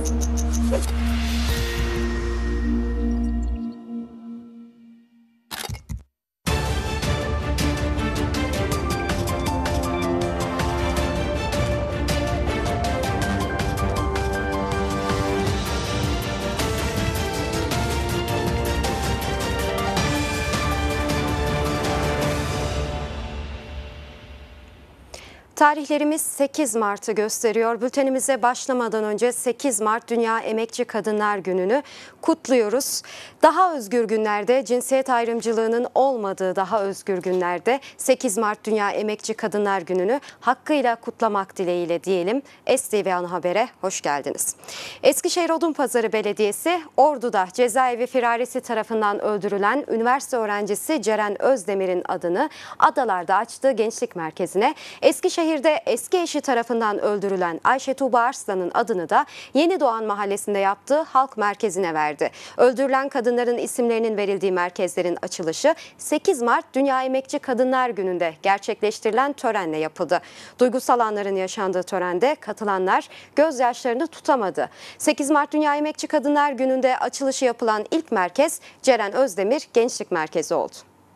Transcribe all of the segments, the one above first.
Tarihlerimiz 8 Mart'ı gösteriyor. Bültenimize başlamadan önce 8 Mart Dünya Emekçi Kadınlar Günü'nü kutluyoruz. Daha özgür günlerde, cinsiyet ayrımcılığının olmadığı daha özgür günlerde 8 Mart Dünya Emekçi Kadınlar Günü'nü hakkıyla kutlamak dileğiyle diyelim. STV Ana Haber'e hoş geldiniz. Eskişehir Odunpazarı Belediyesi, Ordu'da cezaevi firarisi tarafından öldürülen üniversite öğrencisi Ceren Özdemir'in adını Adalar'da açtığı gençlik merkezine, Eskişehir'de eski eşi tarafından öldürülen Ayşe Tuğba Arslan'ın adını da Yenidoğan Mahallesi'nde yaptığı halk merkezine verdi. Öldürülen kadınların isimlerinin verildiği merkezlerin açılışı 8 Mart Dünya Emekçi Kadınlar Günü'nde gerçekleştirilen törenle yapıldı. Duygusal anların yaşandığı törende katılanlar gözyaşlarını tutamadı. 8 Mart Dünya Emekçi Kadınlar Günü'nde açılışı yapılan ilk merkez Ceren Özdemir Gençlik Merkezi oldu.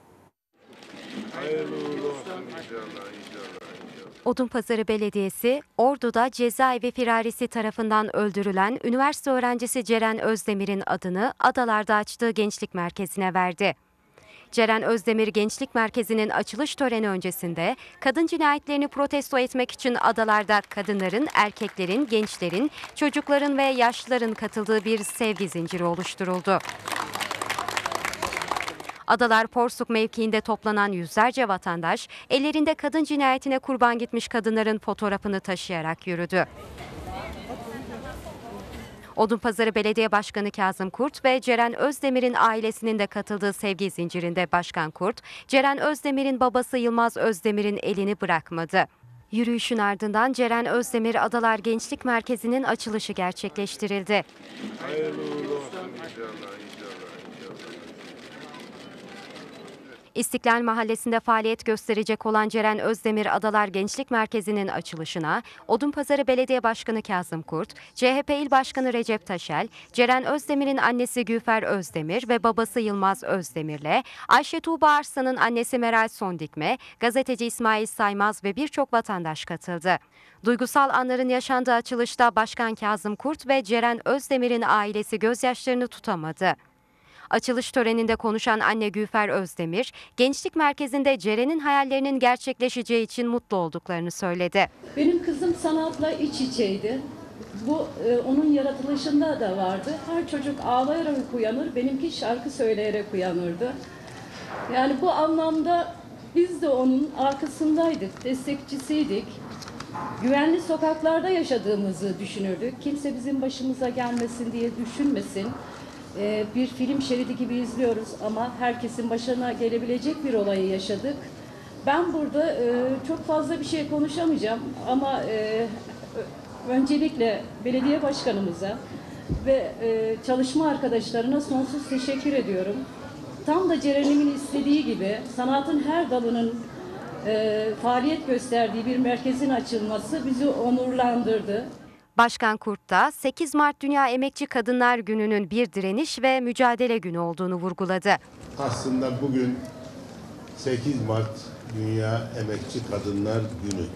Odunpazarı Belediyesi, Ordu'da cezaevi firarisi tarafından öldürülen üniversite öğrencisi Ceren Özdemir'in adını Adalar'da açtığı gençlik merkezine verdi. Ceren Özdemir Gençlik Merkezi'nin açılış töreni öncesinde kadın cinayetlerini protesto etmek için Adalar'da kadınların, erkeklerin, gençlerin, çocukların ve yaşlıların katıldığı bir sevgi zinciri oluşturuldu. Adalar Porsuk mevkiinde toplanan yüzlerce vatandaş, ellerinde kadın cinayetine kurban gitmiş kadınların fotoğrafını taşıyarak yürüdü. Odunpazarı Belediye Başkanı Kazım Kurt ve Ceren Özdemir'in ailesinin de katıldığı sevgi zincirinde Başkan Kurt, Ceren Özdemir'in babası Yılmaz Özdemir'in elini bırakmadı. Yürüyüşün ardından Ceren Özdemir Adalar Gençlik Merkezi'nin açılışı gerçekleştirildi. İstiklal Mahallesi'nde faaliyet gösterecek olan Ceren Özdemir Adalar Gençlik Merkezi'nin açılışına Odunpazarı Belediye Başkanı Kazım Kurt, CHP İl Başkanı Recep Taşel, Ceren Özdemir'in annesi Gülfer Özdemir ve babası Yılmaz Özdemir'le Ayşe Tuğba Arslan'ın annesi Meral Sondikme, gazeteci İsmail Saymaz ve birçok vatandaş katıldı. Duygusal anların yaşandığı açılışta Başkan Kazım Kurt ve Ceren Özdemir'in ailesi gözyaşlarını tutamadı. Açılış töreninde konuşan anne Gülfer Özdemir, Gençlik Merkezi'nde Ceren'in hayallerinin gerçekleşeceği için mutlu olduklarını söyledi. Benim kızım sanatla iç içeydi. Bu onun yaratılışında da vardı. Her çocuk ağlayarak uyanır, benimki şarkı söyleyerek uyanırdı. Yani bu anlamda biz de onun arkasındaydık, destekçisiydik. Güvenli sokaklarda yaşadığımızı düşünürdük. Kimse bizim başımıza gelmesin diye düşünmesin. Bir film şeridi gibi izliyoruz ama herkesin başına gelebilecek bir olayı yaşadık. Ben burada çok fazla bir şey konuşamayacağım ama öncelikle belediye başkanımıza ve çalışma arkadaşlarına sonsuz teşekkür ediyorum. Tam da Ceren'imin istediği gibi sanatın her dalının faaliyet gösterdiği bir merkezin açılması bizi onurlandırdı. Başkan Kurt da 8 Mart Dünya Emekçi Kadınlar Günü'nün bir direniş ve mücadele günü olduğunu vurguladı. Aslında bugün 8 Mart Dünya Emekçi Kadınlar Günü.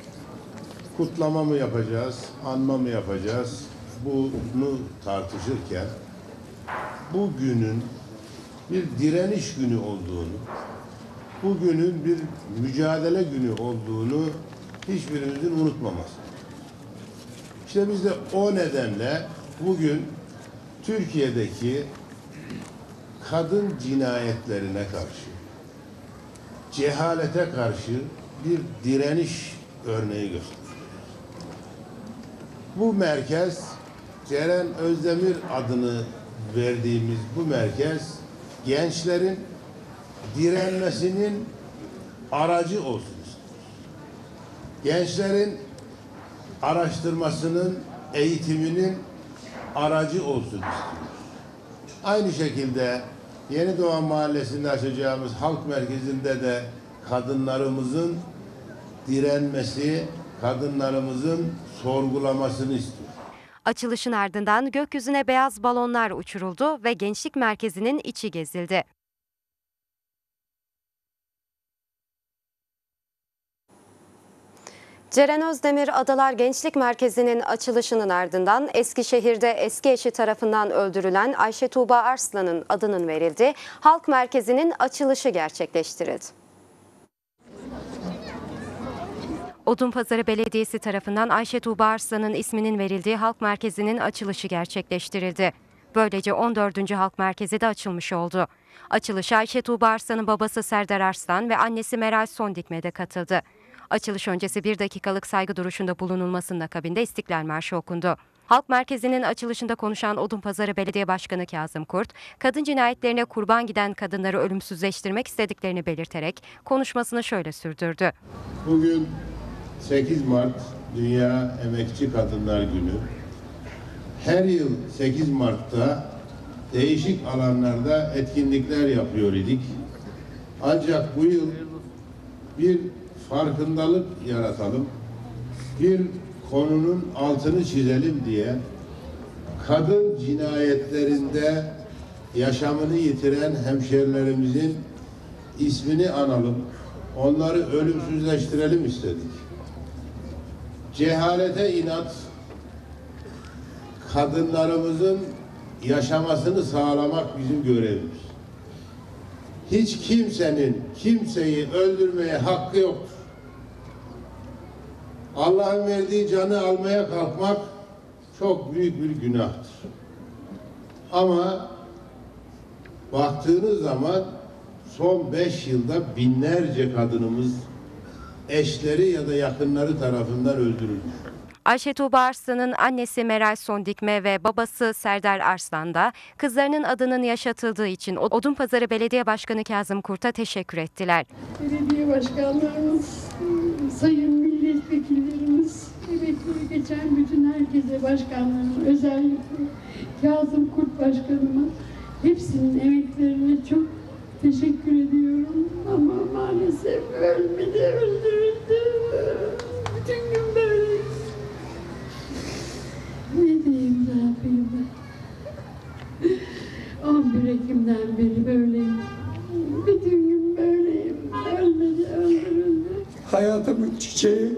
Kutlama mı yapacağız, anma mı yapacağız? Bunu tartışırken bu günün bir direniş günü olduğunu, bu günün bir mücadele günü olduğunu hiçbirimizin unutmaması. İşte biz de o nedenle bugün Türkiye'deki kadın cinayetlerine karşı, cehalete karşı bir direniş örneği gösteriyoruz. Bu merkez, Ceren Özdemir adını verdiğimiz bu merkez, gençlerin direnmesinin aracı olsun istiyoruz. Gençlerin araştırmasının, eğitiminin aracı olsun istiyoruz. Aynı şekilde Yenidoğan Mahallesi'nde açacağımız halk merkezinde de kadınlarımızın direnmesi, kadınlarımızın sorgulamasını istiyoruz. Açılışın ardından gökyüzüne beyaz balonlar uçuruldu ve Gençlik Merkezi'nin içi gezildi. Ceren Özdemir Adalar Gençlik Merkezi'nin açılışının ardından Eskişehir'de eski eşi tarafından öldürülen Ayşe Tuğba Arslan'ın adının verildiği Halk Merkezi'nin açılışı gerçekleştirildi. Odunpazarı Belediyesi tarafından Ayşe Tuğba Arslan'ın isminin verildiği Halk Merkezi'nin açılışı gerçekleştirildi. Böylece 14. Halk Merkezi de açılmış oldu. Açılışa Ayşe Tuğba Arslan'ın babası Serdar Arslan ve annesi Meral Sondikme de katıldı. Açılış öncesi 1 dakikalık saygı duruşunda bulunulmasının akabinde İstiklal Marşı okundu. Halk Merkezi'nin açılışında konuşan Odunpazarı Belediye Başkanı Kazım Kurt, kadın cinayetlerine kurban giden kadınları ölümsüzleştirmek istediklerini belirterek konuşmasını şöyle sürdürdü. Bugün 8 Mart Dünya Emekçi Kadınlar Günü. Her yıl 8 Mart'ta değişik alanlarda etkinlikler yapıyor idik. Ancak bu yıl bir farkındalık yaratalım, bir konunun altını çizelim diye kadın cinayetlerinde yaşamını yitiren hemşerilerimizin ismini analım, onları ölümsüzleştirelim istedik. Cehalete inat, kadınlarımızın yaşamasını sağlamak bizim görevimiz. Hiç kimsenin kimseyi öldürmeye hakkı yoktur. Allah'ın verdiği canı almaya kalkmak çok büyük bir günahtır. Ama baktığınız zaman son 5 yılda binlerce kadınımız eşleri ya da yakınları tarafından öldürülmüş. Ayşe Tuğba Arslan'ın annesi Meral Sondikme ve babası Serdar Arslan da kızlarının adının yaşatıldığı için Odunpazarı Belediye Başkanı Kazım Kurt'a teşekkür ettiler. Belediye başkanlarımız, sayın milletvekillerimiz, emekleri geçen bütün herkese, başkanlarıma, özellikle Kazım Kurt Başkanıma, hepsinin emeklerine çok teşekkür ediyorum. Ama maalesef ölmedi, öldürüldü. Bütün gün böyleyiz. Ne diyeyim, ne yapayım ben? 11 Ekim'den beri böyleyim. Bütün gün böyleyim. Ölmedi, öldürüldü. Hayatımın çiçeği,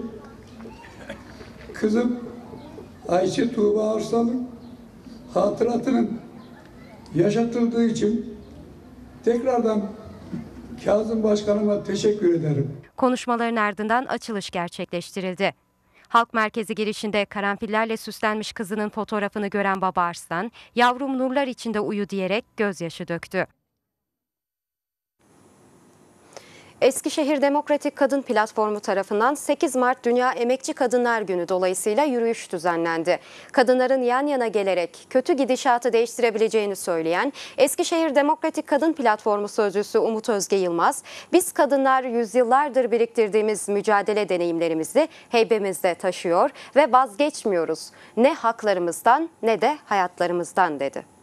kızım Ayşe Tuğba Arslan'ın hatıratının yaşatıldığı için tekrardan Kazım Başkanıma teşekkür ederim. Konuşmaların ardından açılış gerçekleştirildi. Halk Merkezi girişinde karanfillerle süslenmiş kızının fotoğrafını gören baba Arslan, "Yavrum nurlar içinde uyu" diyerek gözyaşı döktü. Eskişehir Demokratik Kadın Platformu tarafından 8 Mart Dünya Emekçi Kadınlar Günü dolayısıyla yürüyüş düzenlendi. Kadınların yan yana gelerek kötü gidişatı değiştirebileceğini söyleyen Eskişehir Demokratik Kadın Platformu sözcüsü Umut Özge Yılmaz, "Biz kadınlar yüzyıllardır biriktirdiğimiz mücadele deneyimlerimizi heybemizde taşıyor ve vazgeçmiyoruz. Ne haklarımızdan ne de hayatlarımızdan" dedi.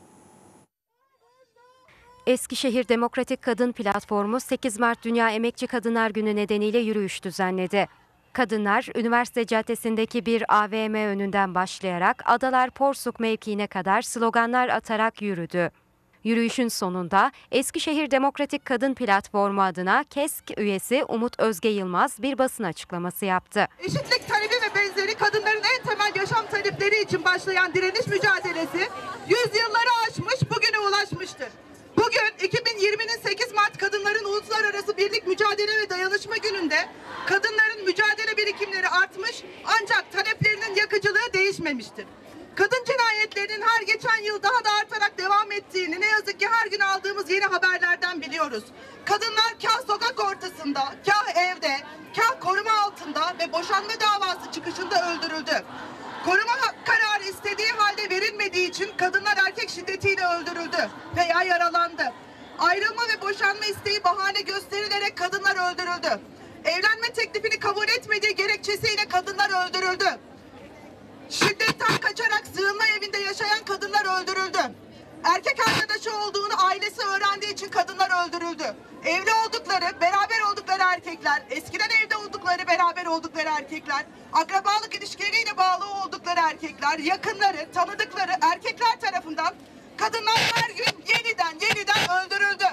Eskişehir Demokratik Kadın Platformu 8 Mart Dünya Emekçi Kadınlar Günü nedeniyle yürüyüş düzenledi. Kadınlar üniversite caddesindeki bir AVM önünden başlayarak Adalar Porsuk mevkiine kadar sloganlar atarak yürüdü. Yürüyüşün sonunda Eskişehir Demokratik Kadın Platformu adına KESK üyesi Umut Özge Yılmaz bir basın açıklaması yaptı. Eşitlik talebi ve benzeri kadınların en temel yaşam talepleri için başlayan direniş mücadelesi yüzyılları aşmış, bugüne ulaşmıştır. Bugün 2020'nin 8 Mart Kadınların Uluslararası Birlik Mücadele ve Dayanışma Günü'nde kadınların mücadele birikimleri artmış ancak taleplerinin yakıcılığı değişmemiştir. Kadın cinayetlerinin her geçen yıl daha da artarak devam ettiğini ne yazık ki her gün aldığımız yeni haberlerden biliyoruz. Kadınlar kah sokak ortasında, kah evde, kah koruma altında ve boşanma davası çıkışında öldürüldü. Koruma kararı istediği halde verilmediği için kadınlar erkek şiddetiyle öldürüldü veya yaralandı. Ayrılma ve boşanma isteği bahane gösterilerek kadınlar öldürüldü. Evlenme teklifini kabul etmediği gerekçesiyle kadınlar öldürüldü. Şiddetten kaçarak sığınma evinde yaşayan kadınlar öldürüldü. erkek arkadaşı olduğunu ailesi öğrendiği için kadınlar öldürüldü. Evli oldukları, beraber oldukları erkekler, eskiden evde oldukları, beraber oldukları erkekler, akrabalık ilişkileriyle bağlı oldukları erkekler, yakınları, tanıdıkları erkekler tarafından kadınlar her gün yeniden öldürüldü.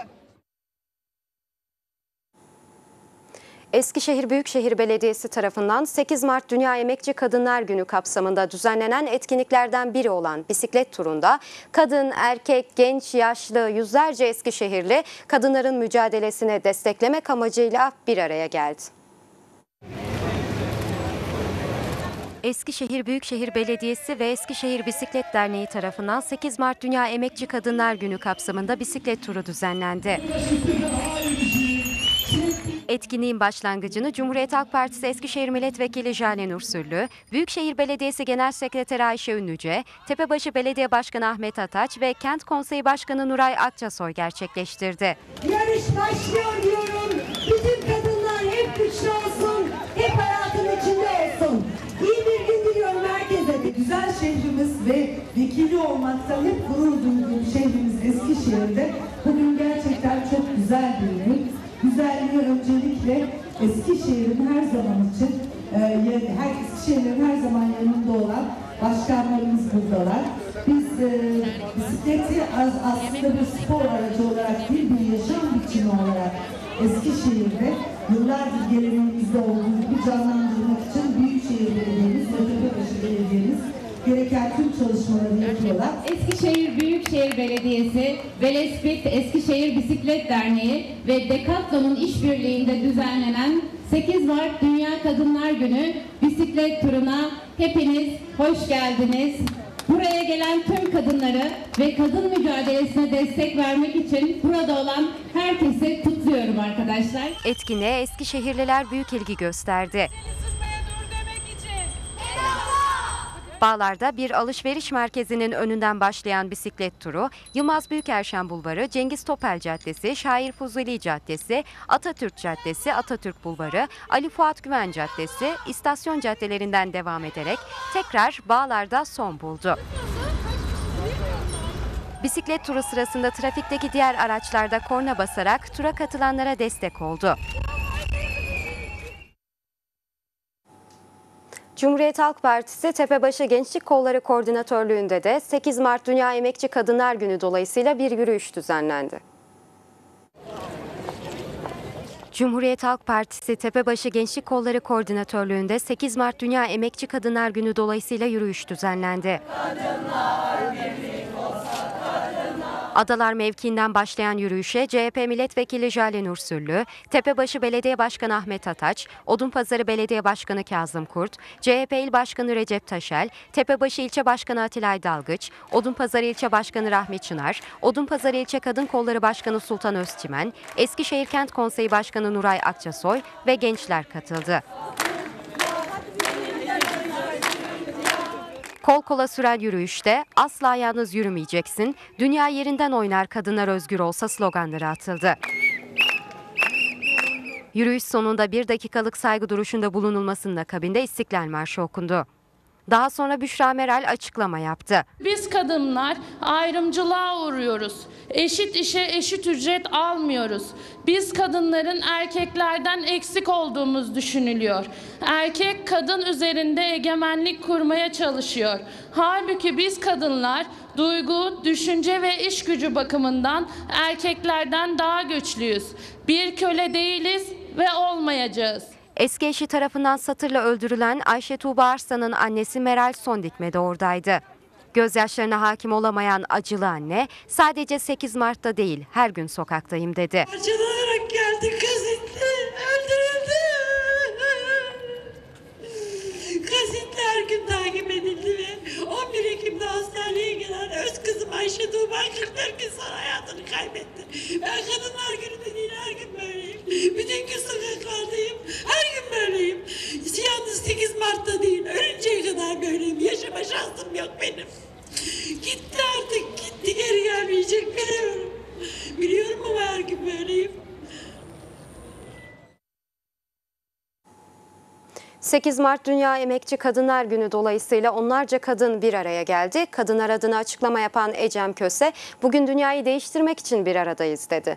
Eskişehir Büyükşehir Belediyesi tarafından 8 Mart Dünya Emekçi Kadınlar Günü kapsamında düzenlenen etkinliklerden biri olan bisiklet turunda kadın, erkek, genç, yaşlı yüzlerce Eskişehirli kadınların mücadelesine desteklemek amacıyla bir araya geldi. Eskişehir Büyükşehir Belediyesi ve Eskişehir Bisiklet Derneği tarafından 8 Mart Dünya Emekçi Kadınlar Günü kapsamında bisiklet turu düzenlendi. Etkinliğin başlangıcını Cumhuriyet Halk Partisi Eskişehir Milletvekili Jale Nursüllü, Büyükşehir Belediyesi Genel Sekreteri Ayşe Ünlüce, Tepebaşı Belediye Başkanı Ahmet Ataç ve Kent Konseyi Başkanı Nuray Akçasoy gerçekleştirdi. Yarış başlıyor diyorum. Bütün kadınlar hep güçlü olsun, hep hayatın içinde olsun. İyi bir gün diliyorum herkese. Güzel şehrimiz ve vekili olmaktan hep gurur duyduğum şehrimiz Eskişehir'de bugün gerçekten çok güzel bir gün. Güzelliği öncelikle Eskişehir'in her zaman için, Eskişehir'in her zaman yanında olan başkanlarımız buradalar. Biz bisikleti aslında bir spor aracı olarak değil, bir yaşam biçimi olarak Eskişehir'de yıllardır geleneğimizde olduğu gibi canlandırmak için Büyükşehir Belediye'miz ve Tepebaşı Belediye'miz gereken tüm çalışmaları yapıyorlar. Eskişehir Büyükşehir Belediyesi, Velespit Eskişehir Bisiklet Derneği ve Decathlon'un işbirliğinde düzenlenen 8 Mart Dünya Kadınlar Günü bisiklet turuna hepiniz hoş geldiniz. Buraya gelen tüm kadınları ve kadın mücadelesine destek vermek için burada olan herkesi kutluyorum arkadaşlar. Etkinliğe Eskişehirliler büyük ilgi gösterdi. Bağlar'da bir alışveriş merkezinin önünden başlayan bisiklet turu, Yılmaz Büyükerşen Bulvarı, Cengiz Topel Caddesi, Şair Fuzuli Caddesi, Atatürk Caddesi, Atatürk Bulvarı, Ali Fuat Güven Caddesi, istasyon caddelerinden devam ederek tekrar Bağlar'da son buldu. Bisiklet turu sırasında trafikteki diğer araçlarda korna basarak tura katılanlara destek oldu. Cumhuriyet Halk Partisi Tepebaşı Gençlik Kolları Koordinatörlüğü'nde de 8 Mart Dünya Emekçi Kadınlar Günü dolayısıyla bir yürüyüş düzenlendi. Cumhuriyet Halk Partisi Tepebaşı Gençlik Kolları Koordinatörlüğü'nde 8 Mart Dünya Emekçi Kadınlar Günü dolayısıyla yürüyüş düzenlendi. Adalar mevkiinden başlayan yürüyüşe CHP Milletvekili Jale Nursüllü, Tepebaşı Belediye Başkanı Ahmet Ataç, Odunpazarı Belediye Başkanı Kazım Kurt, CHP İl Başkanı Recep Taşel, Tepebaşı İlçe Başkanı Atilay Dalgıç, Odunpazarı İlçe Başkanı Rahmi Çınar, Odunpazarı İlçe Kadın Kolları Başkanı Sultan Özçimen, Eskişehir Kent Konseyi Başkanı Nuray Akçasoy ve gençler katıldı. Kol kola süren yürüyüşte "Asla yalnız yürümeyeceksin, dünya yerinden oynar kadınlar özgür olsa" sloganları atıldı. Yürüyüş sonunda 1 dakikalık saygı duruşunda bulunulmasının akabinde İstiklal Marşı okundu. Daha sonra Büşra Meral açıklama yaptı. Biz kadınlar ayrımcılığa uğruyoruz. Eşit işe eşit ücret almıyoruz. Biz kadınların erkeklerden eksik olduğumuz düşünülüyor. Erkek kadın üzerinde egemenlik kurmaya çalışıyor. Halbuki biz kadınlar duygu, düşünce ve iş gücü bakımından erkeklerden daha güçlüyüz. Bir köle değiliz ve olmayacağız. Eski eşi tarafından satırla öldürülen Ayşe Tuğba Arslan'ın annesi Meral Sondikme de oradaydı. Gözyaşlarına hakim olamayan acılı anne sadece 8 Mart'ta değil her gün sokaktayım dedi. Acılarak geldi, kazetle öldürüldü. Kazetle her gün takip edildi ve 11 Ekim'de hastaneye gelen öz kızım Ayşe Tuğba 44 gün sonra hayatını kaybetti. Ben Kadınlar Günü'nde değil her gün böyleyim. Bütün gün sokaklardayım. Her gün böyleyim. Yalnız 8 Mart'ta değil, ölünceye kadar böyleyim. Yaşama şansım yok benim. Gitti artık, gitti, geri gelmeyecek biliyorum. Biliyorum ama her gün böyleyim. 8 Mart Dünya Emekçi Kadınlar Günü dolayısıyla onlarca kadın bir araya geldi. Kadınlar adına açıklama yapan Ecem Köse, bugün dünyayı değiştirmek için bir aradayız dedi.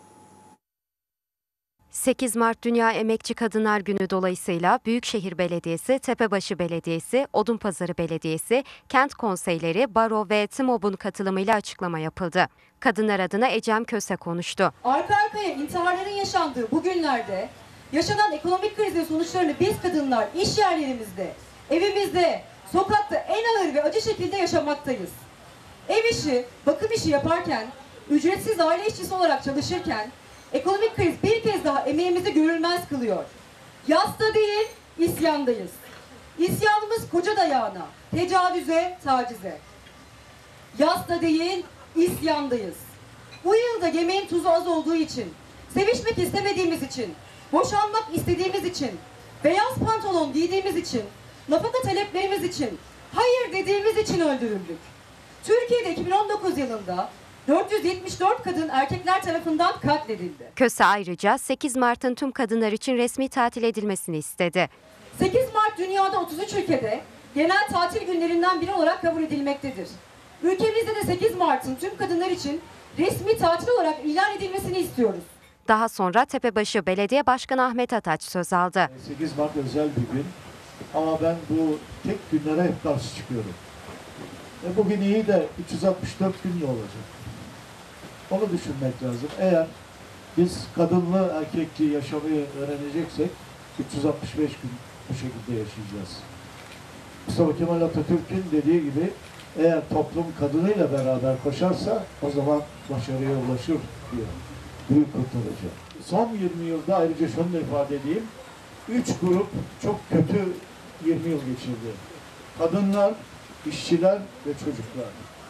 8 Mart Dünya Emekçi Kadınlar Günü dolayısıyla Büyükşehir Belediyesi, Tepebaşı Belediyesi, Odunpazarı Belediyesi, kent konseyleri, baro ve TİMOB'un katılımıyla açıklama yapıldı. Kadınlar adına Ecem Köse konuştu. Arka arkaya intiharların yaşandığı bu günlerde yaşanan ekonomik krizin sonuçlarını biz kadınlar iş yerlerimizde, evimizde, sokakta en ağır ve acı şekilde yaşamaktayız. Ev işi, bakım işi yaparken, ücretsiz aile işçisi olarak çalışırken, ekonomik kriz bir kez daha emeğimizi görülmez kılıyor. Yasta değil, isyandayız. İsyanımız koca dayağına, tecavüze, tacize. Yasta değil, isyandayız. Bu yılda yemeğin tuzu az olduğu için, sevişmek istemediğimiz için, boşanmak istediğimiz için, beyaz pantolon giydiğimiz için, nafaka taleplerimiz için, hayır dediğimiz için öldürüldük. Türkiye'de 2019 yılında 474 kadın erkekler tarafından katledildi. Köse ayrıca 8 Mart'ın tüm kadınlar için resmi tatil edilmesini istedi. 8 Mart dünyada 33 ülkede genel tatil günlerinden biri olarak kabul edilmektedir. Ülkemizde de 8 Mart'ın tüm kadınlar için resmi tatil olarak ilan edilmesini istiyoruz. Daha sonra Tepebaşı Belediye Başkanı Ahmet Ataç söz aldı. 8 Mart özel bir gün ama ben bu tek günlere hep karşı çıkıyorum. Bugün iyi de 364 gün ne olacak? Onu düşünmek lazım. Eğer biz kadınlı erkekli yaşamayı öğreneceksek 365 gün bu şekilde yaşayacağız. Mustafa Kemal Atatürk'ün dediği gibi eğer toplum kadınıyla beraber koşarsa o zaman başarıya ulaşır diyor. Büyük kurtarıcı. Son 20 yılda ayrıca şunu da ifade edeyim. 3 grup çok kötü 20 yıl geçirdi. Kadınlar, işçiler ve çocuklar.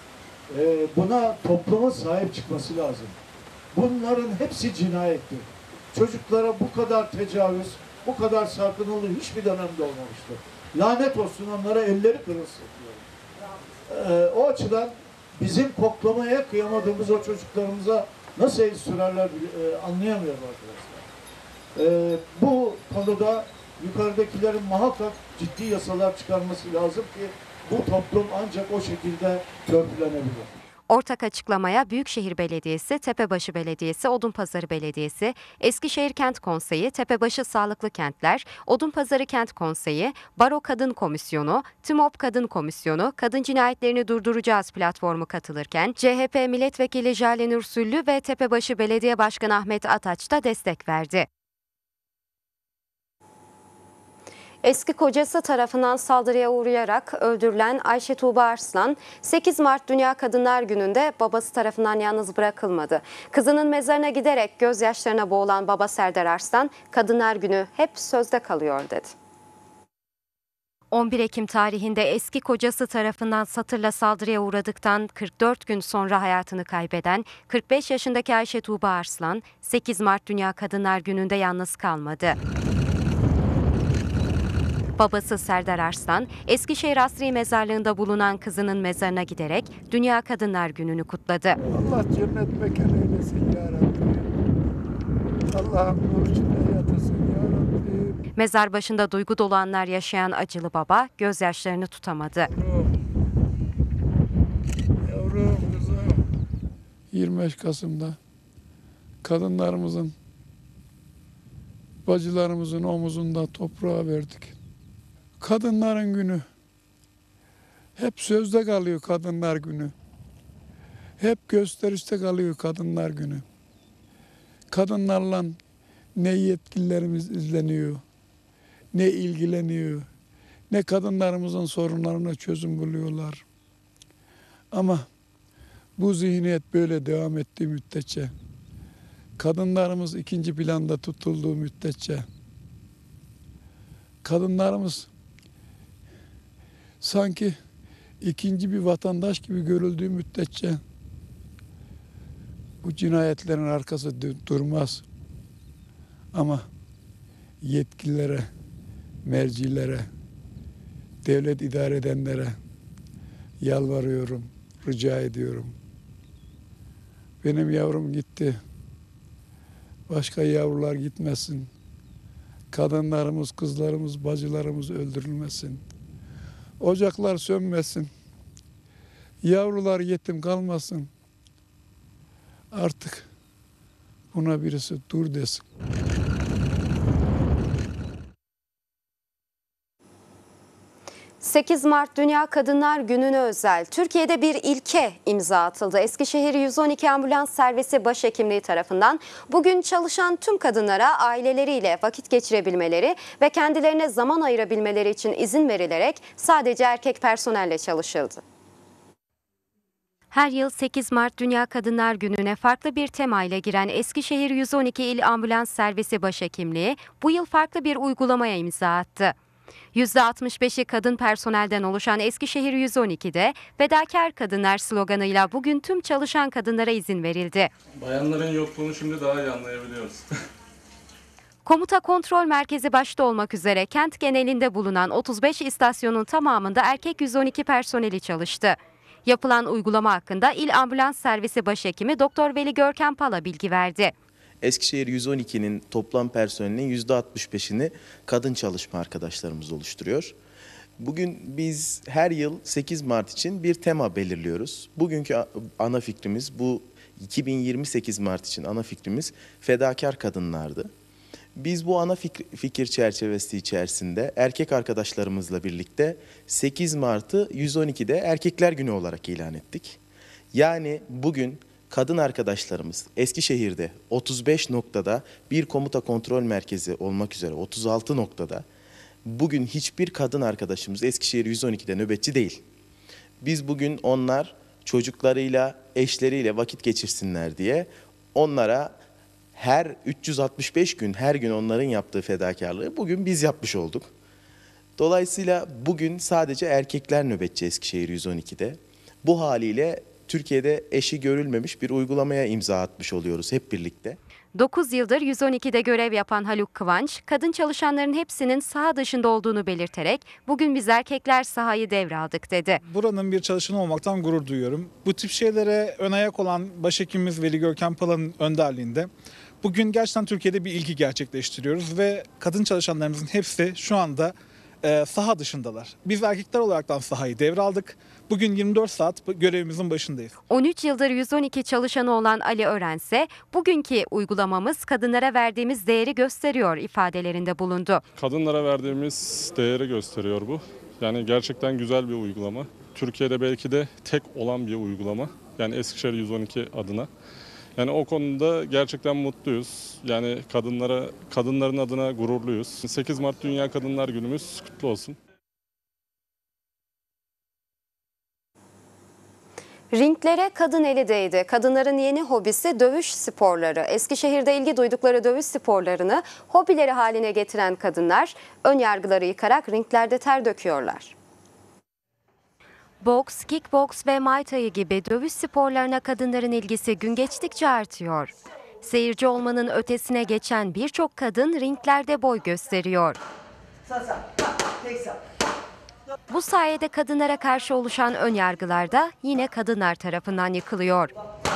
Buna toplumun sahip çıkması lazım. Bunların hepsi cinayettir. Çocuklara bu kadar tecavüz, bu kadar sarkıntılığı hiçbir dönemde olmamıştır. Lanet olsun onlara, elleri kırılsın diyorum. O açıdan bizim koklamaya kıyamadığımız o çocuklarımıza nasıl el sürerler anlayamıyorum arkadaşlar. Bu konuda yukarıdakilerin muhakkak ciddi yasalar çıkarması lazım ki bu toplum ancak o şekilde törpülenebilir. Ortak açıklamaya Büyükşehir Belediyesi, Tepebaşı Belediyesi, Odunpazarı Belediyesi, Eskişehir Kent Konseyi, Tepebaşı Sağlıklı Kentler, Odunpazarı Kent Konseyi, Baro Kadın Komisyonu, TİMOB Kadın Komisyonu, Kadın Cinayetlerini Durduracağız platformu katılırken, CHP Milletvekili Jale Nur Süllü ve Tepebaşı Belediye Başkanı Ahmet Ataç da destek verdi. Eski kocası tarafından saldırıya uğrayarak öldürülen Ayşe Tuğba Arslan, 8 Mart Dünya Kadınlar Günü'nde babası tarafından yalnız bırakılmadı. Kızının mezarına giderek gözyaşlarına boğulan baba Serdar Arslan, Kadınlar Günü hep sözde kalıyor dedi. 11 Ekim tarihinde eski kocası tarafından satırla saldırıya uğradıktan 44 gün sonra hayatını kaybeden 45 yaşındaki Ayşe Tuğba Arslan, 8 Mart Dünya Kadınlar Günü'nde yalnız kalmadı. Babası Serdar Arslan, Eskişehir Asri Mezarlığı'nda bulunan kızının mezarına giderek Dünya Kadınlar Günü'nü kutladı. Allah cennet mekanı eylesin ya Rabbi. Allah'ım nur içinde yatırsın ya Rabbi. Mezar başında duygu dolu anlar yaşayan acılı baba gözyaşlarını tutamadı. Yavrum kızım. 25 Kasım'da kadınlarımızın, bacılarımızın omuzunda toprağa verdik. Kadınların günü. Hep sözde kalıyor Kadınlar Günü. Hep gösterişte kalıyor Kadınlar Günü. Kadınlarla ne yetkililerimiz izleniyor, ne ilgileniyor, ne kadınlarımızın sorunlarına çözüm buluyorlar. Ama bu zihniyet böyle devam ettiği müddetçe, kadınlarımız ikinci planda tutulduğu müddetçe, kadınlarımız sanki ikinci bir vatandaş gibi görüldüğü müddetçe bu cinayetlerin arkası durmaz. Ama yetkililere, mercilere, devlet idare edenlere yalvarıyorum, rica ediyorum. Benim yavrum gitti. Başka yavrular gitmesin. kadınlarımız, kızlarımız, bacılarımız öldürülmesin. Ocaklar sönmesin. Yavrular yetim kalmasın. Artık buna birisi dur desin. ...8 Mart Dünya Kadınlar Günü'ne özel Türkiye'de bir ilke imza atıldı. Eskişehir 112 Ambulans Servisi Başhekimliği tarafından bugün çalışan tüm kadınlara aileleriyle vakit geçirebilmeleri ve kendilerine zaman ayırabilmeleri için izin verilerek sadece erkek personelle çalışıldı. Her yıl 8 Mart Dünya Kadınlar Günü'ne farklı bir tema ile giren Eskişehir 112 İl Ambulans Servisi Başhekimliği bu yıl farklı bir uygulamaya imza attı. %65'i kadın personelden oluşan Eskişehir 112'de fedakar kadınlar sloganıyla bugün tüm çalışan kadınlara izin verildi. Bayanların yokluğunu şimdi daha iyi anlayabiliyoruz. Komuta Kontrol Merkezi başta olmak üzere kent genelinde bulunan 35 istasyonun tamamında erkek 112 personeli çalıştı. Yapılan uygulama hakkında İl Ambulans Servisi Başhekimi Doktor Veli Görkem Pala bilgi verdi. Eskişehir 112'nin toplam personelinin %65'ini kadın çalışma arkadaşlarımız oluşturuyor. Bugün biz her yıl 8 Mart için bir tema belirliyoruz. Bugünkü ana fikrimiz, bu 2028 Mart için ana fikrimiz fedakar kadınlardı. Biz bu ana fikir çerçevesi içerisinde erkek arkadaşlarımızla birlikte 8 Mart'ı 112'de Erkekler Günü olarak ilan ettik. Yani bugün kadın arkadaşlarımız Eskişehir'de 35 noktada bir komuta kontrol merkezi olmak üzere 36 noktada bugün hiçbir kadın arkadaşımız Eskişehir 112'de nöbetçi değil. Biz bugün onlar çocuklarıyla, eşleriyle vakit geçirsinler diye onlara her 365 gün her gün onların yaptığı fedakarlığı bugün biz yapmış olduk. Dolayısıyla bugün sadece erkekler nöbetçi Eskişehir 112'de. Bu haliyle Türkiye'de eşi görülmemiş bir uygulamaya imza atmış oluyoruz hep birlikte. 9 yıldır 112'de görev yapan Haluk Kıvanç, kadın çalışanların hepsinin saha dışında olduğunu belirterek bugün biz erkekler sahayı devraldık dedi. Buranın bir çalışanı olmaktan gurur duyuyorum. Bu tip şeylere ön ayak olan başhekimimiz Veli Görkem Pala'nın önderliğinde bugün gerçekten Türkiye'de bir ilki gerçekleştiriyoruz ve kadın çalışanlarımızın hepsi şu anda saha dışındalar. Biz erkekler olaraktan sahayı devraldık. Bugün 24 saat görevimizin başındayız. 13 yıldır 112 çalışanı olan Ali Örense, bugünkü uygulamamız kadınlara verdiğimiz değeri gösteriyor ifadelerinde bulundu. Kadınlara verdiğimiz değeri gösteriyor bu. Yani gerçekten güzel bir uygulama. Türkiye'de belki de tek olan bir uygulama. Yani Eskişehir 112 adına. Yani o konuda gerçekten mutluyuz. Yani kadınların adına gururluyuz. 8 Mart Dünya Kadınlar Günümüz kutlu olsun. Ringlere kadın eli değdi. Kadınların yeni hobisi dövüş sporları. Eskişehir'de ilgi duydukları dövüş sporlarını hobileri haline getiren kadınlar ön yargıları yıkarak ringlerde ter döküyorlar. Boks, kickboks ve muay thai gibi dövüş sporlarına kadınların ilgisi gün geçtikçe artıyor. Seyirci olmanın ötesine geçen birçok kadın ringlerde boy gösteriyor. Bu sayede kadınlara karşı oluşan ön yargılar da yine kadınlar tarafından yıkılıyor.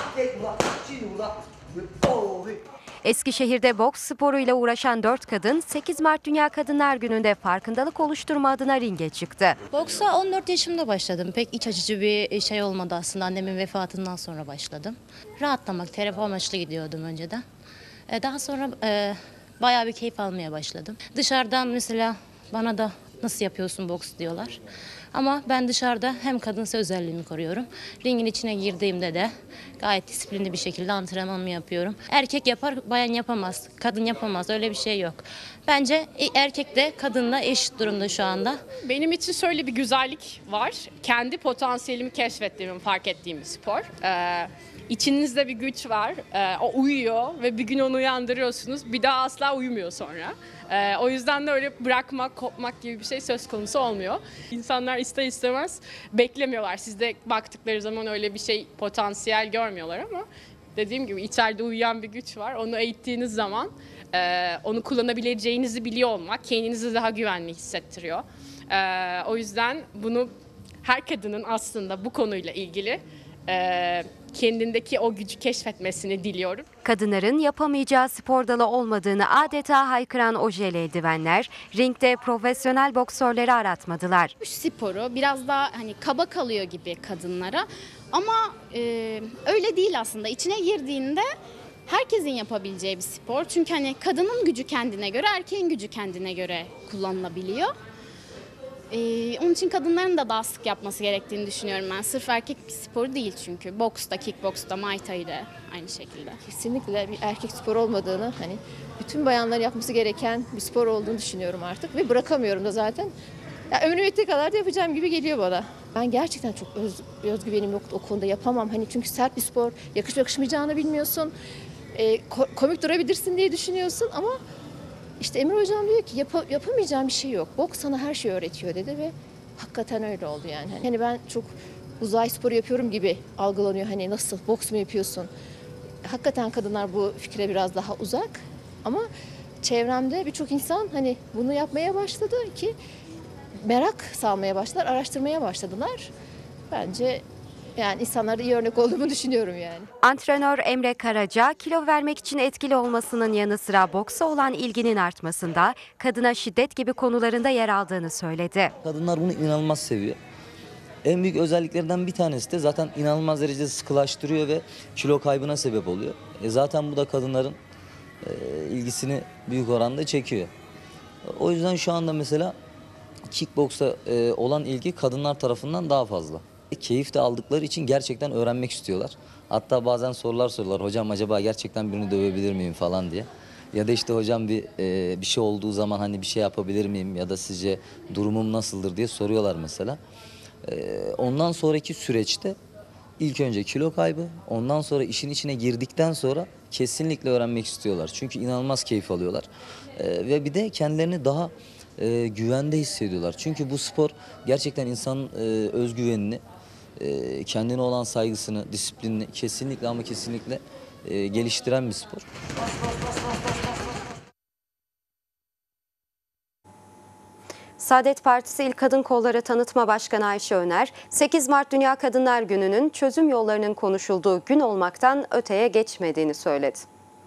Eskişehir'de boks sporuyla uğraşan 4 kadın 8 Mart Dünya Kadınlar Günü'nde farkındalık oluşturma adına ringe çıktı. Boksa 14 yaşımda başladım. Pek iç açıcı bir şey olmadı aslında. Annemin vefatından sonra başladım. Rahatlamak, terapi amaçlı gidiyordum önceden. Daha sonra bayağı bir keyif almaya başladım. Dışarıdan mesela bana da nasıl yapıyorsun boks diyorlar. Ama ben dışarıda hem kadınsa özelliğimi koruyorum. Ringin içine girdiğimde de gayet disiplinli bir şekilde antrenmanımı yapıyorum. Erkek yapar, bayan yapamaz. Kadın yapamaz. Öyle bir şey yok. Bence erkek de kadınla eşit durumda şu anda. Benim için şöyle bir güzellik var. Kendi potansiyelimi keşfettiğimi fark ettiğim bir spor. İçinizde bir güç var. O uyuyor ve bir gün onu uyandırıyorsunuz. Bir daha asla uyumuyor sonra. O yüzden de öyle bırakmak, kopmak gibi bir şey söz konusu olmuyor. İnsanlar ister istemez beklemiyorlar. Sizde baktıkları zaman öyle bir şey, potansiyel görmüyorlar ama dediğim gibi içeride uyuyan bir güç var. Onu eğittiğiniz zaman onu kullanabileceğinizi biliyor olmak kendinizi daha güvenli hissettiriyor. O yüzden bunu her kadının aslında bu konuyla ilgili kendindeki o gücü keşfetmesini diliyorum. Kadınların yapamayacağı spor dalı olmadığını adeta haykıran ojeli eldivenler ringde profesyonel boksörleri aratmadılar. Sporu biraz daha hani kaba kalıyor gibi kadınlara ama öyle değil aslında. İçine girdiğinde herkesin yapabileceği bir spor. Çünkü hani kadının gücü kendine göre, erkeğin gücü kendine göre kullanılabiliyor. Onun için kadınların da daha sık yapması gerektiğini düşünüyorum ben. Sırf erkek bir sporu değil çünkü. Boksta, kickboksta, muay thai'de aynı şekilde. Kesinlikle bir erkek spor olmadığını, hani bütün bayanların yapması gereken bir spor olduğunu düşünüyorum artık ve bırakamıyorum da zaten. Ya ömrüm yettiği kadar da yapacağım gibi geliyor bana. Ben gerçekten çok özgüvenim yok o konuda, yapamam. Hani çünkü sert bir spor, yakışıp yakışmayacağını bilmiyorsun. Komik durabilirsin diye düşünüyorsun ama işte Emre Hocam diyor ki yapamayacağım bir şey yok. Boks sana her şeyi öğretiyor dedi ve hakikaten öyle oldu yani. Hani ben çok uzay sporu yapıyorum gibi algılanıyor. Hani nasıl, boks mu yapıyorsun? Hakikaten kadınlar bu fikre biraz daha uzak ama çevremde birçok insan hani bunu yapmaya başladı ki merak salmaya başladılar, araştırmaya başladılar. Bence yani insanlara iyi örnek olduğumu düşünüyorum yani. Antrenör Emre Karaca, kilo vermek için etkili olmasının yanı sıra boksa olan ilginin artmasında kadına şiddet gibi konularında yer aldığını söyledi. Kadınlar bunu inanılmaz seviyor. En büyük özelliklerinden bir tanesi de zaten inanılmaz derecede sıkılaştırıyor ve kilo kaybına sebep oluyor. Zaten bu da kadınların ilgisini büyük oranda çekiyor. O yüzden şu anda mesela kickboksa olan ilgi kadınlar tarafından daha fazla. Keyif de aldıkları için gerçekten öğrenmek istiyorlar. Hatta bazen sorular soruyorlar. Hocam acaba gerçekten birini dövebilir miyim falan diye. Ya da işte hocam bir şey olduğu zaman hani bir şey yapabilir miyim ya da sizce durumum nasıldır diye soruyorlar mesela. Ondan sonraki süreçte ilk önce kilo kaybı, ondan sonra işin içine girdikten sonra kesinlikle öğrenmek istiyorlar. Çünkü inanılmaz keyif alıyorlar. Ve bir de kendilerini daha güvende hissediyorlar. Çünkü bu spor gerçekten insanın özgüvenini, kendine olan saygısını, disiplinini kesinlikle ama kesinlikle geliştiren bir spor. Saadet Partisi İl Kadın Kolları Tanıtma Başkanı Ayşe Öner, 8 Mart Dünya Kadınlar Günü'nün çözüm yollarının konuşulduğu gün olmaktan öteye geçmediğini söyledi.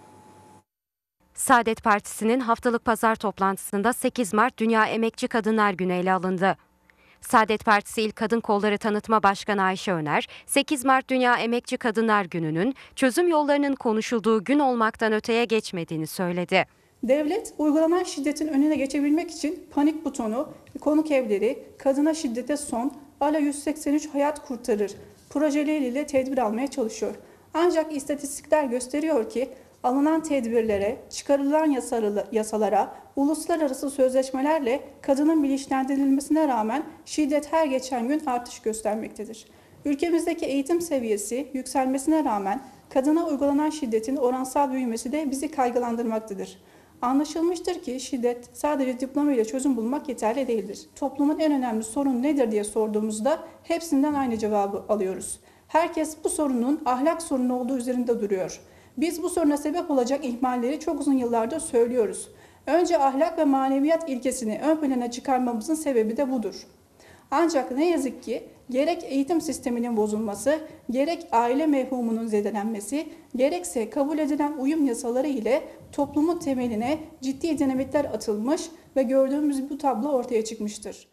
Saadet Partisi'nin haftalık pazar toplantısında 8 Mart Dünya Emekçi Kadınlar Günü ele alındı. Saadet Partisi İl Kadın Kolları Tanıtma Başkanı Ayşe Öner, 8 Mart Dünya Emekçi Kadınlar Günü'nün çözüm yollarının konuşulduğu gün olmaktan öteye geçmediğini söyledi. Devlet uygulanan şiddetin önüne geçebilmek için panik butonu, konuk evleri, kadına şiddete son, ALA 183 hayat kurtarır projeleriyle tedbir almaya çalışıyor. Ancak istatistikler gösteriyor ki alınan tedbirlere, çıkarılan yasalara, uluslararası sözleşmelerle kadının bilinçlendirilmesine rağmen şiddet her geçen gün artış göstermektedir. Ülkemizdeki eğitim seviyesi yükselmesine rağmen kadına uygulanan şiddetin oransal büyümesi de bizi kaygılandırmaktadır. Anlaşılmıştır ki şiddet sadece diploma ile çözüm bulmak yeterli değildir. Toplumun en önemli sorunu nedir diye sorduğumuzda hepsinden aynı cevabı alıyoruz. Herkes bu sorunun ahlak sorunu olduğu üzerinde duruyor. Biz bu soruna sebep olacak ihmalleri çok uzun yıllardır söylüyoruz. Önce ahlak ve maneviyat ilkesini ön plana çıkarmamızın sebebi de budur. Ancak ne yazık ki gerek eğitim sisteminin bozulması, gerek aile mefhumunun zedelenmesi, gerekse kabul edilen uyum yasaları ile toplumun temeline ciddi dinamitler atılmış ve gördüğümüz bu tablo ortaya çıkmıştır.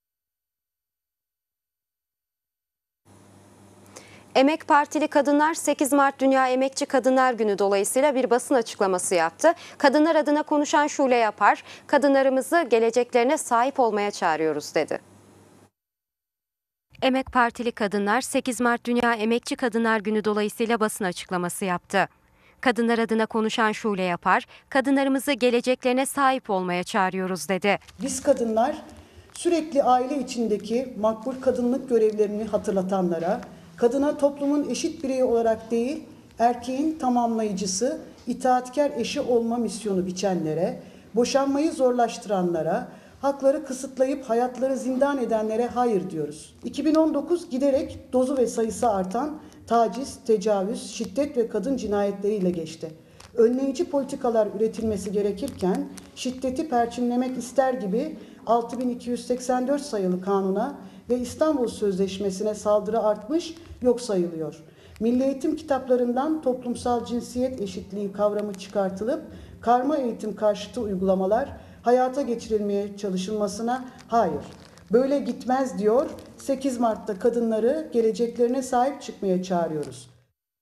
Emek Partili kadınlar 8 Mart Dünya Emekçi Kadınlar Günü dolayısıyla bir basın açıklaması yaptı. Kadınlar adına konuşan Şule Yapar, kadınlarımızı geleceklerine sahip olmaya çağırıyoruz dedi. Emek Partili kadınlar 8 Mart Dünya Emekçi Kadınlar Günü dolayısıyla basın açıklaması yaptı. Kadınlar adına konuşan Şule Yapar, kadınlarımızı geleceklerine sahip olmaya çağırıyoruz dedi. Biz kadınlar sürekli aile içindeki makbul kadınlık görevlerini hatırlatanlara, kadına toplumun eşit bireyi olarak değil, erkeğin tamamlayıcısı, itaatkar eşi olma misyonu biçenlere, boşanmayı zorlaştıranlara, hakları kısıtlayıp hayatları zindan edenlere hayır diyoruz. 2019 giderek dozu ve sayısı artan taciz, tecavüz, şiddet ve kadın cinayetleriyle geçti. Önleyici politikalar üretilmesi gerekirken şiddeti perçinlemek ister gibi 6284 sayılı kanuna ve İstanbul Sözleşmesi'ne saldırı artmış, yok sayılıyor. Milli eğitim kitaplarından toplumsal cinsiyet eşitliği kavramı çıkartılıp karma eğitim karşıtı uygulamalar hayata geçirilmeye çalışılmasına hayır, böyle gitmez diyor. 8 Mart'ta kadınları geleceklerine sahip çıkmaya çağırıyoruz.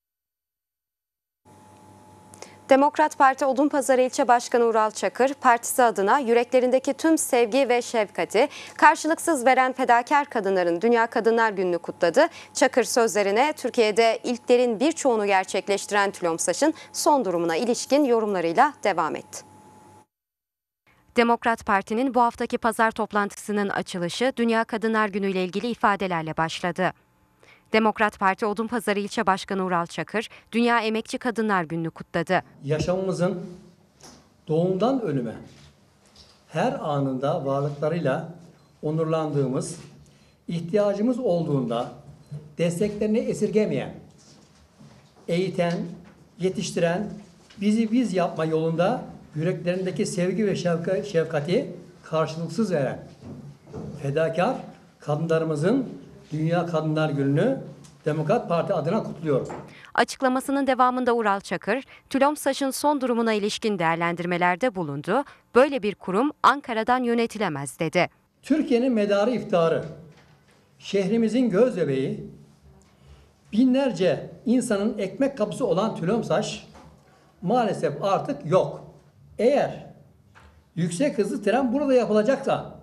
Demokrat Parti Odunpazarı İlçe Başkanı Ural Çakır, partisi adına yüreklerindeki tüm sevgi ve şefkati karşılıksız veren fedakar kadınların Dünya Kadınlar Günü'nü kutladı. Çakır sözlerine Türkiye'de ilklerin birçoğunu gerçekleştiren TÜLOMSAŞ'ın son durumuna ilişkin yorumlarıyla devam etti. Demokrat Parti'nin bu haftaki pazar toplantısının açılışı Dünya Kadınlar Günü ile ilgili ifadelerle başladı. Demokrat Parti Odunpazarı İlçe Başkanı Ural Çakır, Dünya Emekçi Kadınlar Günü'nü kutladı. Yaşamımızın doğumdan ölüme her anında varlıklarıyla onurlandığımız, ihtiyacımız olduğunda desteklerini esirgemeyen, eğiten, yetiştiren, bizi biz yapma yolunda yüreklerindeki sevgi ve şefkati karşılıksız veren fedakar kadınlarımızın Dünya Kadınlar Günü'nü Demokrat Parti adına kutluyorum. Açıklamasının devamında Ural Çakır, TÜLOMSAŞ'ın son durumuna ilişkin değerlendirmelerde bulundu. Böyle bir kurum Ankara'dan yönetilemez dedi. Türkiye'nin medarı iftiharı, şehrimizin göz bebeği, binlerce insanın ekmek kapısı olan TÜLOMSAŞ maalesef artık yok. Eğer yüksek hızlı tren burada yapılacaksa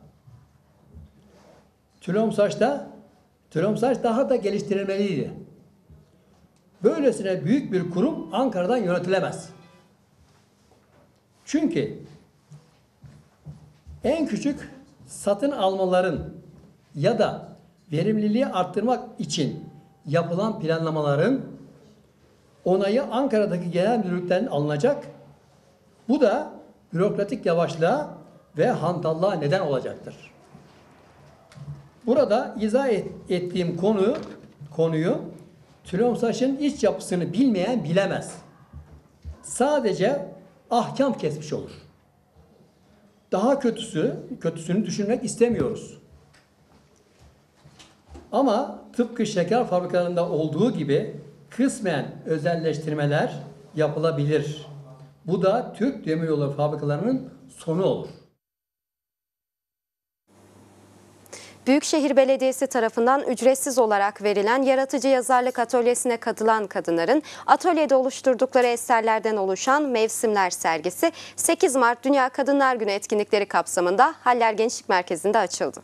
TÜLOMSAŞ daha da geliştirilmeliydi. Böylesine büyük bir kurum Ankara'dan yönetilemez. Çünkü en küçük satın almaların ya da verimliliği arttırmak için yapılan planlamaların onayı Ankara'daki genel müdürlükten alınacak. Bu da bürokratik yavaşlığa ve hantallığa neden olacaktır. Burada izah ettiğim konuyu TÜLOMSAŞ'ın iç yapısını bilmeyen bilemez. Sadece ahkam kesmiş olur. Daha kötüsünü düşünmek istemiyoruz. Ama tıpkı şeker fabrikalarında olduğu gibi kısmen özelleştirmeler yapılabilir. Bu da Türk Demiryolu fabrikalarının sonu olur. Büyükşehir Belediyesi tarafından ücretsiz olarak verilen yaratıcı yazarlık atölyesine katılan kadınların atölyede oluşturdukları eserlerden oluşan Mevsimler sergisi 8 Mart Dünya Kadınlar Günü etkinlikleri kapsamında Haller Gençlik Merkezi'nde açıldı.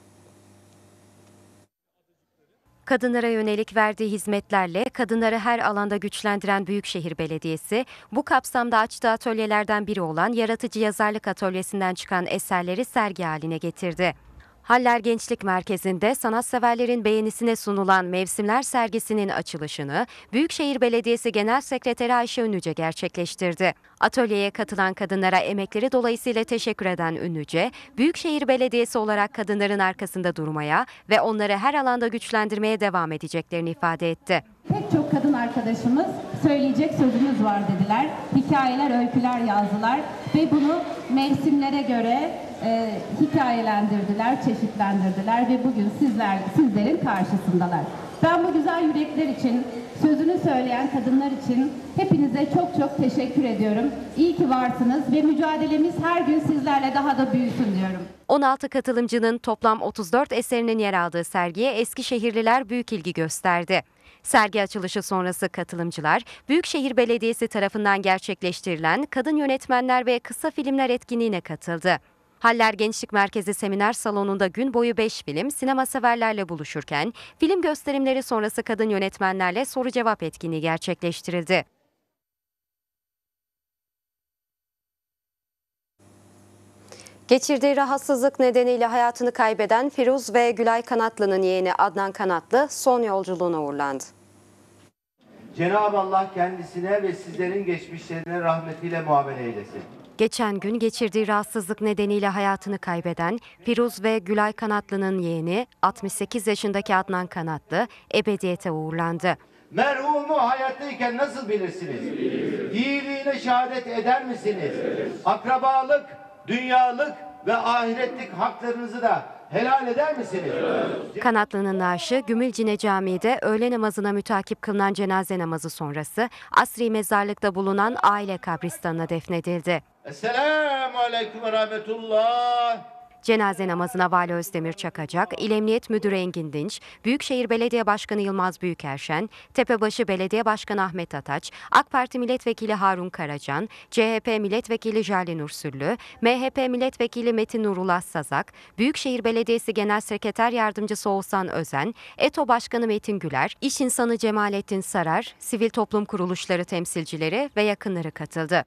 Kadınlara yönelik verdiği hizmetlerle kadınları her alanda güçlendiren Büyükşehir Belediyesi, bu kapsamda açtığı atölyelerden biri olan yaratıcı yazarlık atölyesinden çıkan eserleri sergi haline getirdi. Haller Gençlik Merkezi'nde sanatseverlerin beğenisine sunulan Mevsimler sergisinin açılışını Büyükşehir Belediyesi Genel Sekreteri Ayşe Ünlüce gerçekleştirdi. Atölyeye katılan kadınlara emekleri dolayısıyla teşekkür eden Ünlüce, Büyükşehir Belediyesi olarak kadınların arkasında durmaya ve onları her alanda güçlendirmeye devam edeceklerini ifade etti. Pek çok kadın arkadaşımız söyleyecek sözümüz var dediler. Hikayeler, öyküler yazdılar ve bunu mevsimlere göre hikayelendirdiler, çeşitlendirdiler ve bugün sizlerin karşısındalar. Ben bu güzel yürekler için, sözünü söyleyen kadınlar için hepinize çok çok teşekkür ediyorum. İyi ki varsınız ve mücadelemiz her gün sizlerle daha da büyüsün diyorum. 16 katılımcının toplam 34 eserinin yer aldığı sergiye Eskişehirliler büyük ilgi gösterdi. Sergi açılışı sonrası katılımcılar, Büyükşehir Belediyesi tarafından gerçekleştirilen kadın yönetmenler ve kısa filmler etkinliğine katıldı. Haller Gençlik Merkezi Seminer Salonu'nda gün boyu 5 film sinema severlerle buluşurken, film gösterimleri sonrası kadın yönetmenlerle soru cevap etkinliği gerçekleştirildi. Geçirdiği rahatsızlık nedeniyle hayatını kaybeden Firuz ve Gülay Kanatlı'nın yeğeni Adnan Kanatlı son yolculuğuna uğurlandı. Cenab-ı Allah kendisine ve sizlerin geçmişlerine rahmetiyle muamele eylesin. Geçen gün geçirdiği rahatsızlık nedeniyle hayatını kaybeden Firuz ve Gülay Kanatlı'nın yeğeni 68 yaşındaki Adnan Kanatlı ebediyete uğurlandı. Merhumu hayattayken nasıl bilirsiniz? İyiliğine şehadet eder misiniz? Akrabalık, dünyalık ve ahiretlik haklarınızı da helal eder misiniz? Kanatlı'nın naaşı Gümülcine Camii'de öğle namazına mütakip kılınan cenaze namazı sonrası Asri mezarlıkta bulunan aile kabristanına defnedildi. Esselamu aleyküm ve rahmetullah. Cenaze namazına Vali Özdemir Çakacak, İl Emniyet Müdürü Engin Dinç, Büyükşehir Belediye Başkanı Yılmaz Büyükerşen, Tepebaşı Belediye Başkanı Ahmet Ataç, AK Parti Milletvekili Harun Karacan, CHP Milletvekili Jale Nursüllü, MHP Milletvekili Metin Nurullah Sazak, Büyükşehir Belediyesi Genel Sekreter Yardımcısı Oğuzhan Özen, ETO Başkanı Metin Güler, İş İnsanı Cemalettin Sarar, sivil toplum kuruluşları temsilcileri ve yakınları katıldı.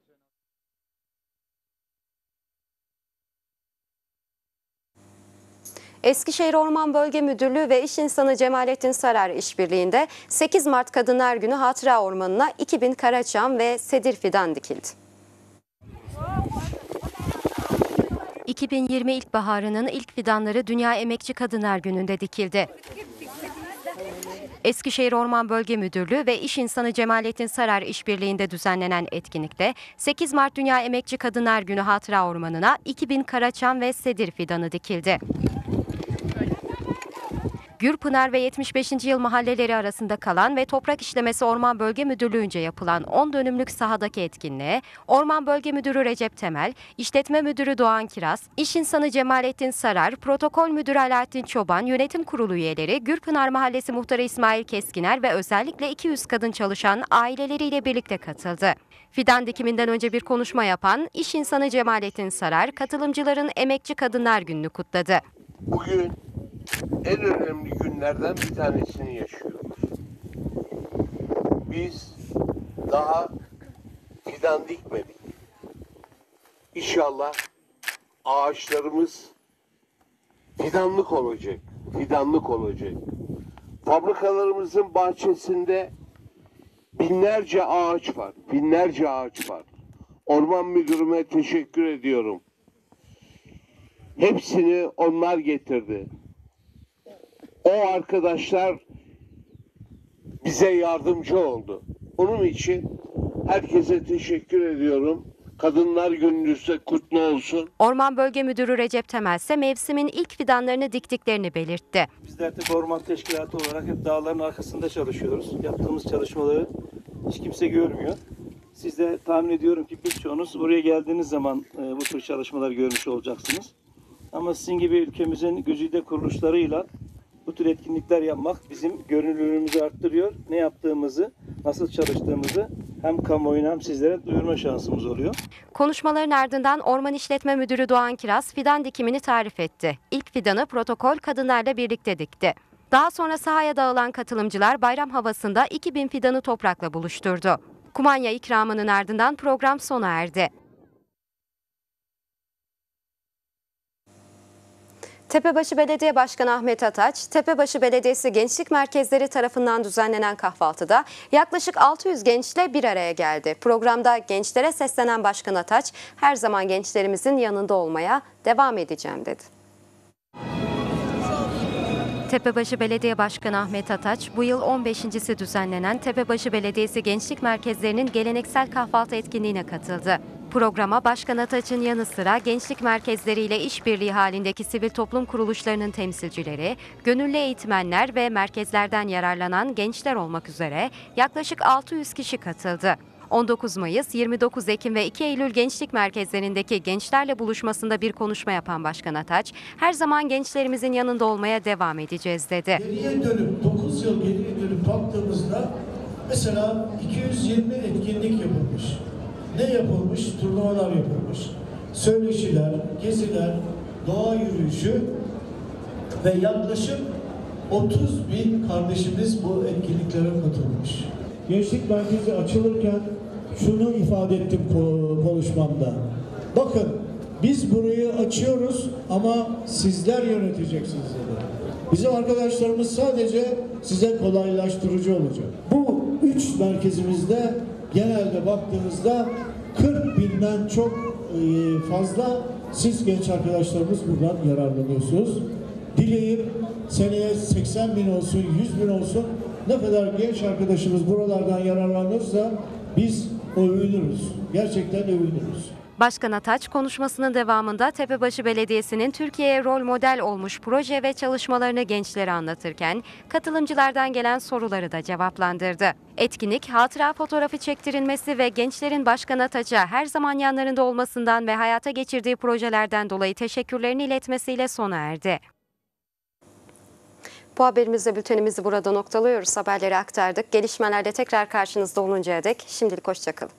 Eskişehir Orman Bölge Müdürlüğü ve İş İnsanı Cemalettin Sarar işbirliğinde 8 Mart Kadınlar Günü Hatıra Ormanı'na 2000 karaçam ve sedir fidan dikildi. 2020 ilkbaharının ilk fidanları Dünya Emekçi Kadınlar Günü'nde dikildi. Eskişehir Orman Bölge Müdürlüğü ve İş İnsanı Cemalettin Sarar işbirliğinde düzenlenen etkinlikte 8 Mart Dünya Emekçi Kadınlar Günü Hatıra Ormanı'na 2000 karaçam ve sedir fidanı dikildi. Gürpınar ve 75. Yıl mahalleleri arasında kalan ve Toprak İşlemesi Orman Bölge Müdürlüğü'nce yapılan 10 dönümlük sahadaki etkinliğe Orman Bölge Müdürü Recep Temel, İşletme Müdürü Doğan Kiraz, İş İnsanı Cemalettin Sarar, Protokol Müdürü Alaaddin Çoban, Yönetim Kurulu üyeleri, Gürpınar Mahallesi Muhtarı İsmail Keskiner ve özellikle 200 kadın çalışan aileleriyle birlikte katıldı. Fidan dikiminden önce bir konuşma yapan İş İnsanı Cemalettin Sarar, katılımcıların Emekçi Kadınlar Günü'nü kutladı. Bugün en önemli günlerden bir tanesini yaşıyoruz. Biz daha fidan dikmedik. İnşallah ağaçlarımız fidanlık olacak. Fidanlık olacak. Fabrikalarımızın bahçesinde binlerce ağaç var. Binlerce ağaç var. Orman müdürüme teşekkür ediyorum. Hepsini onlar getirdi. O arkadaşlar bize yardımcı oldu. Onun için herkese teşekkür ediyorum. Kadınlar Gününüz de kutlu olsun. Orman Bölge Müdürü Recep Temel ise mevsimin ilk fidanlarını diktiklerini belirtti. Bizler de orman teşkilatı olarak hep dağların arkasında çalışıyoruz. Yaptığımız çalışmaları hiç kimse görmüyor. Siz de tahmin ediyorum ki birçoğunuz buraya geldiğiniz zaman bu tür çalışmalar görmüş olacaksınız. Ama sizin gibi ülkemizin güzide kuruluşlarıyla bu tür etkinlikler yapmak bizim görünürlüğümüzü arttırıyor. Ne yaptığımızı, nasıl çalıştığımızı hem kamuoyuna hem sizlere duyurma şansımız oluyor. Konuşmaların ardından Orman İşletme Müdürü Doğan Kiraz fidan dikimini tarif etti. İlk fidanı protokol kadınlarla birlikte dikti. Daha sonra sahaya dağılan katılımcılar bayram havasında 2000 fidanı toprakla buluşturdu. Kumanya ikramının ardından program sona erdi. Tepebaşı Belediye Başkanı Ahmet Ataç, Tepebaşı Belediyesi Gençlik Merkezleri tarafından düzenlenen kahvaltıda yaklaşık 600 gençle bir araya geldi. Programda gençlere seslenen Başkan Ataç, her zaman gençlerimizin yanında olmaya devam edeceğim dedi. Tepebaşı Belediye Başkanı Ahmet Ataç, bu yıl 15.si düzenlenen Tepebaşı Belediyesi Gençlik Merkezlerinin geleneksel kahvaltı etkinliğine katıldı. Programa Başkan Ataç'ın yanı sıra gençlik merkezleriyle işbirliği halindeki sivil toplum kuruluşlarının temsilcileri, gönüllü eğitmenler ve merkezlerden yararlanan gençler olmak üzere yaklaşık 600 kişi katıldı. 19 Mayıs, 29 Ekim ve 2 Eylül gençlik merkezlerindeki gençlerle buluşmasında bir konuşma yapan Başkan Ataç, her zaman gençlerimizin yanında olmaya devam edeceğiz dedi. Geriye dönüp 9 yıl geriye dönüp baktığımızda mesela 220 etkinlik yapılmış. Ne yapılmış? Turnuvalar yapılmış. Söyleşiler, geziler, doğa yürüyüşü ve yaklaşık 30.000 kardeşimiz bu etkinliklere katılmış. Gençlik merkezi açılırken şunu ifade ettim konuşmamda. Bakın biz burayı açıyoruz ama sizler yöneteceksiniz dedi. Bizim arkadaşlarımız sadece size kolaylaştırıcı olacak. Bu 3 merkezimizde genelde baktığınızda 40.000'den çok fazla siz genç arkadaşlarımız buradan yararlanıyorsunuz. Dileğim seneye 80.000 olsun, 100.000 olsun, ne kadar genç arkadaşımız buralardan yararlanırsa biz övünürüz. Gerçekten övünürüz. Başkan Ataç konuşmasının devamında Tepebaşı Belediyesi'nin Türkiye'ye rol model olmuş proje ve çalışmalarını gençlere anlatırken katılımcılardan gelen soruları da cevaplandırdı. Etkinlik, hatıra fotoğrafı çektirilmesi ve gençlerin Başkan Ataç'a her zaman yanlarında olmasından ve hayata geçirdiği projelerden dolayı teşekkürlerini iletmesiyle sona erdi. Bu haberimizle bültenimizi burada noktalıyoruz. Haberleri aktardık. Gelişmelerde tekrar karşınızda oluncaya dek şimdilik hoşça kalın.